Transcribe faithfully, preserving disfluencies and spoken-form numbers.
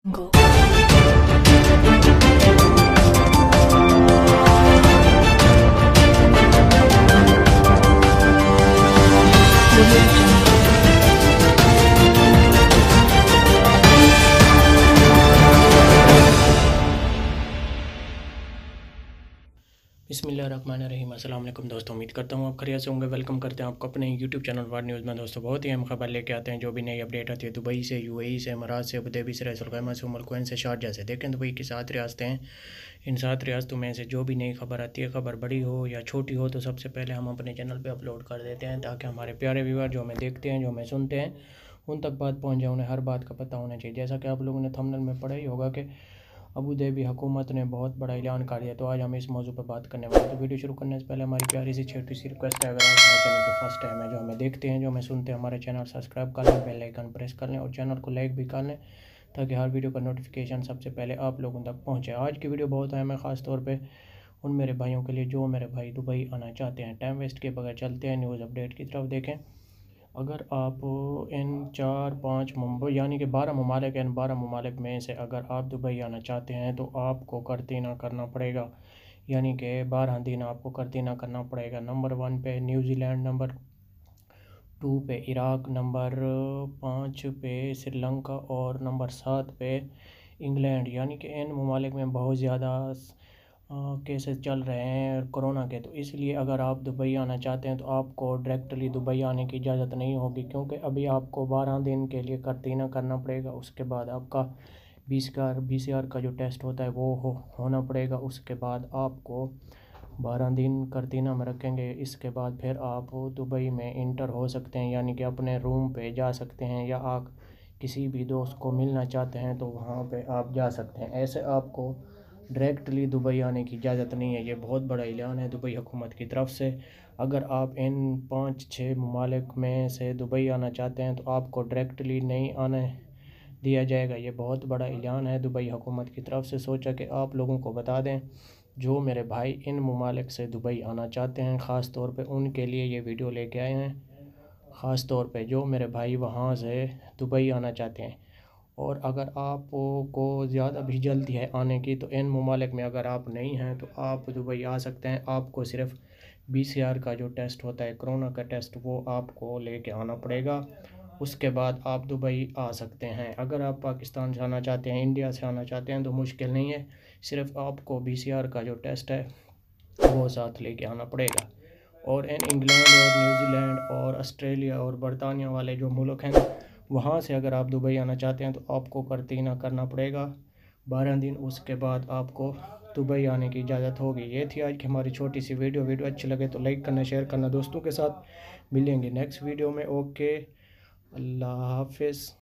Go. बिस्मिल्लाहिर्रहमानिर्रहीम। अस्सलाम वालेकुम दोस्तों, उम्मीद करता हूँ आप खैरियत से होंगे। वेलकम करते हैं आपको अपने यूट्यूब चैनल वार न्यूज़ में। दोस्तों बहुत ही अहम खबर लेके आते हैं। जो भी नई अपडेट आती है दुबई से, यूएई से, इमारात से, अबूधाबी से, रईसुल खैमा से, उम्मुल कुवैन से, शारजा से। देखें दुबई की सात रियासतें हैं। इन सात रियासतों में से जो भी नई खबर आती है, खबर बड़ी हो या छोटी हो, तो सबसे पहले हम अपने चैनल पर अपलोड कर देते हैं, ताकि हमारे प्यारे व्यूअर जो हमें देखते हैं, जो हमें सुनते हैं, उन तक बात पहुँच जाए, उन्हें हर बात का पता होना चाहिए। जैसा कि आप लोगों ने थंबनेल में पढ़ा ही होगा कि अबू धाबी हुकूमत ने बहुत बड़ा ऐलान कर दिया। तो आज हम इस मौजू पर बात करने वाले हैं। तो वीडियो शुरू करने से पहले हमारी प्यारी सी छोटी सी रिक्वेस्ट है, अगर आप हमारे चैनल पर फर्स्ट टाइम है, जो हमें देखते हैं, जो हमें सुनते हैं, हमारे चैनल सब्सक्राइब कर लें, बेल आइकन प्रेस कर लें और चैनल को लाइक भी कर लें, ताकि हर वीडियो का नोटिफिकेशन सबसे पहले आप लोगों तक पहुँचे। आज की वीडियो बहुत अहम है, ख़ास तौर पर उन मेरे भाइयों के लिए जो मेरे भाई दुबई आना चाहते हैं। टाइम वेस्ट के बगैर चलते हैं न्यूज़ अपडेट की तरफ। देखें, अगर आप इन चार पाँच मुंबई यानी कि बारह ममालिक इन बारह ममालिक में से अगर आप दुबई आना चाहते हैं, तो आपको करतीना करना पड़ेगा, यानी कि बारह दिन आपको करतीना करना पड़ेगा। नंबर वन पे न्यूजीलैंड, नंबर टू पे इराक, नंबर पाँच पे श्रीलंका और नंबर सात पे इंग्लैंड। यानी कि इन ममालिक में बहुत ज़्यादा केसेस चल रहे हैं कोरोना के। तो इसलिए अगर आप दुबई आना चाहते हैं, तो आपको डायरेक्टली दुबई आने की इजाज़त नहीं होगी, क्योंकि अभी आपको बारह दिन के लिए करतीना करना पड़ेगा। उसके बाद आपका बीस का बी सी आर का जो टेस्ट होता है वो हो होना पड़ेगा। उसके बाद आपको बारह दिन करतीना में रखेंगे। इसके बाद फिर आप दुबई में इंटर हो सकते हैं, यानी कि अपने रूम पे जा सकते हैं, या आप किसी भी दोस्त को मिलना चाहते हैं तो वहाँ पे आप जा सकते हैं। ऐसे आपको डायरेक्टली दुबई आने की इजाज़त नहीं है। ये बहुत बड़ा ऐलान है दुबई हुकूमत की तरफ से। अगर आप इन पाँच छः ममालिक में से दुबई आना चाहते हैं, तो आपको डायरेक्टली नहीं आने दिया जाएगा। ये बहुत बड़ा ऐलान है दुबई हुकूमत की तरफ से। सोचा कि आप लोगों को बता दें, जो मेरे भाई इन ममालिक से दुबई आना चाहते हैं, ख़ास तौर पे उनके लिए ये वीडियो लेके आए हैं। ख़ास तौर पे जो मेरे भाई वहाँ से दुबई आना चाहते हैं, और अगर आपको ज़्यादा भी जल्दी है आने की, तो इन ममालिक में अगर आप नहीं हैं, तो आप दुबई आ सकते हैं। आपको सिर्फ बी सी आर का जो टेस्ट होता है, कोरोना का टेस्ट, वो आपको लेके आना पड़ेगा। उसके बाद आप दुबई आ सकते हैं। अगर आप पाकिस्तान से आना चाहते हैं, इंडिया से आना चाहते हैं, तो मुश्किल नहीं है। सिर्फ आपको बी सी आर का जो टेस्ट है वो साथ लेके आना पड़ेगा। और इन इंग्लैंड और न्यूजीलैंड और ऑस्ट्रेलिया और बरतानिया वाले जो मुल्क हैं ना, वहाँ से अगर आप दुबई आना चाहते हैं, तो आपको करतीना करना पड़ेगा बारह दिन। उसके बाद आपको दुबई आने की इजाज़त होगी। ये थी आज की हमारी छोटी सी वीडियो। वीडियो अच्छी लगे तो लाइक करना, शेयर करना दोस्तों के साथ। मिलेंगे नेक्स्ट वीडियो में। ओके, अल्लाह हाफिज़।